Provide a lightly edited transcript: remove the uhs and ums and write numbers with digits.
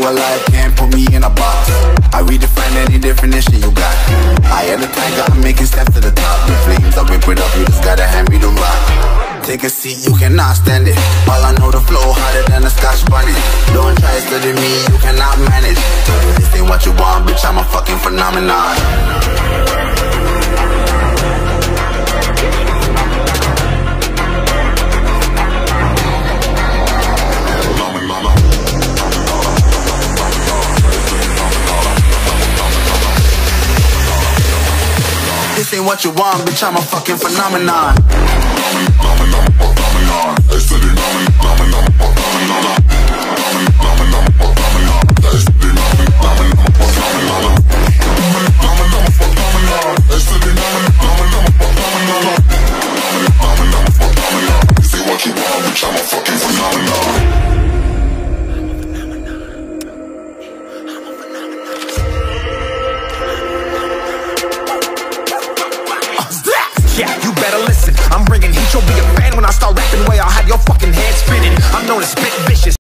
alive, can't put me in a box. I redefine any definition you got. I am the tiger, I'm making steps to the top. The flames, I whip it up, you just gotta hand me the rock. Take a seat, you cannot stand it. All I know, the flow harder than a Scotch bonnet. Don't try studying me, you cannot manage. This ain't what you want, bitch, I'm a fucking phenomenon. This ain't what you want, bitch, I'm a fucking phenomenon. Yeah, you better listen. I'm bringing heat, you'll be a fan when I start rapping. Way I'll have your fucking head spinning. I'm known as spit vicious.